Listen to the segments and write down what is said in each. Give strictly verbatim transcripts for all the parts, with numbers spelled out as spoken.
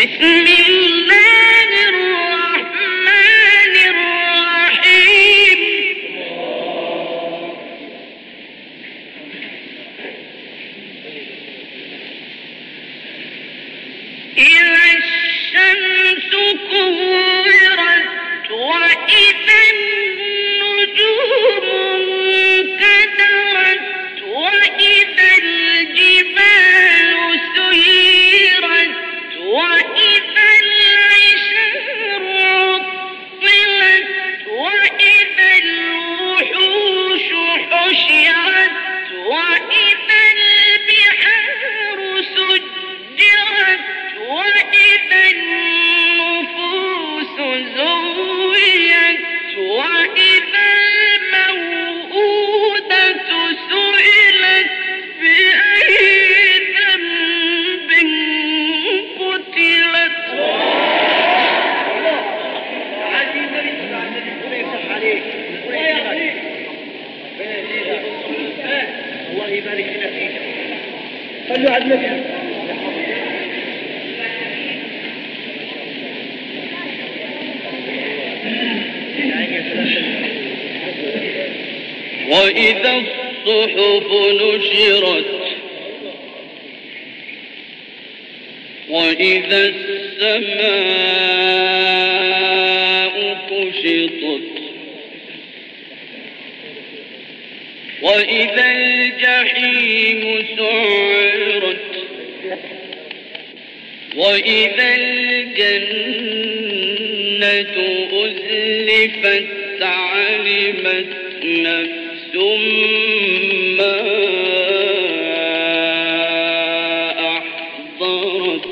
بسم الله الرحمن الرحيم إذا الشمس كورت وإذا النجوم انكدرت وإذا الجبال سيرت وإذا العشار عطلت وإذا الوحوش حشرت وإذا البحار سجرت وإذا النفوس زويت وإذا الموءودة سئلت بأي ذنب قتلت. الله يبارك لنا فيك. خلوا عدنا. وإذا الصحف نشرت وإذا السماء كشطت وإذا الجحيم سعرت وإذا الجنة أزلفت علمت نفس ما أحضرت.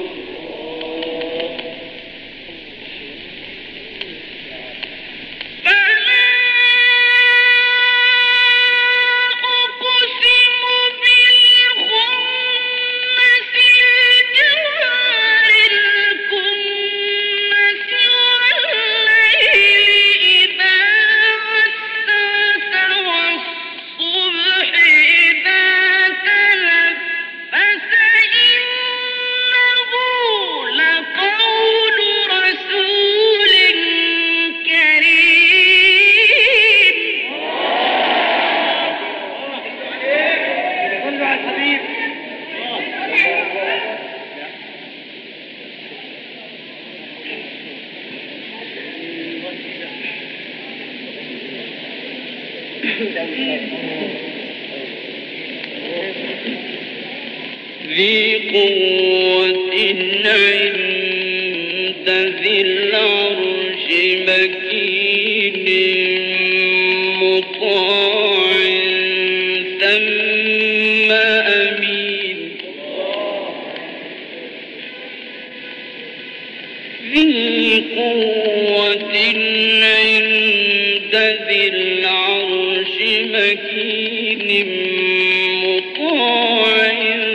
ذي قوة عند ذي العرش مكين مطاع ثم أمين. ذي قوة عند ذي العرش مكين مطاع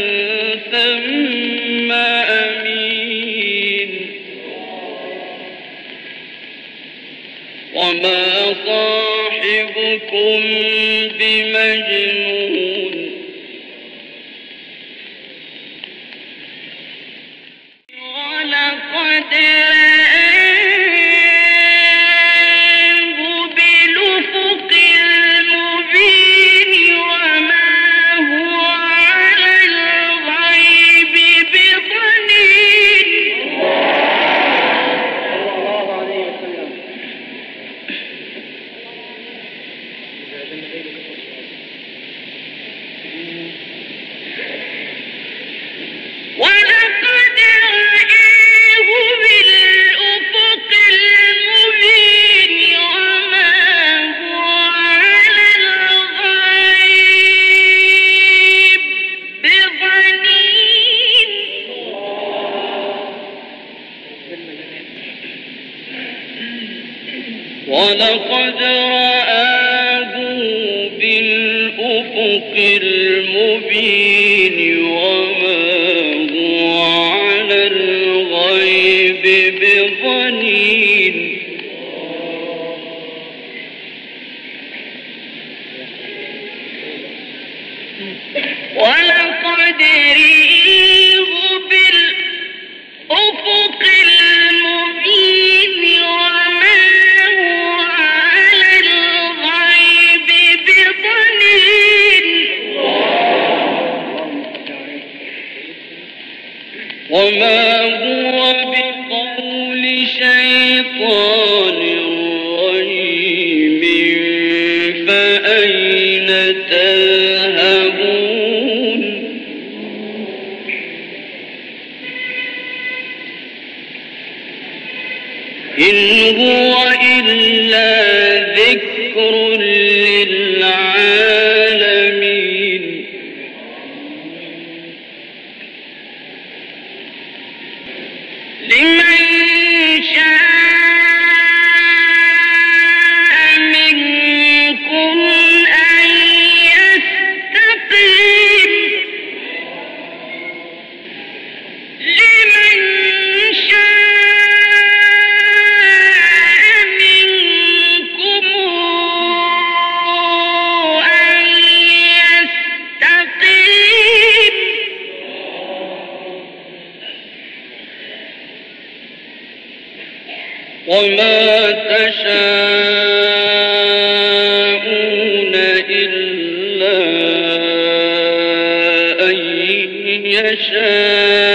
ثم أمين. وما صاحبكم بمجنون. ولقد ولقد رآه بالأفق المبين وما هو على الغيب بضنين. ولقد رآه بالأفق فأين تذهبون إن هو إلا ذكر للعالمين لمن شاء منكم أن يستقيم لمن شاء منكم أن يستقيم وما تشاءون إلا أن يشاء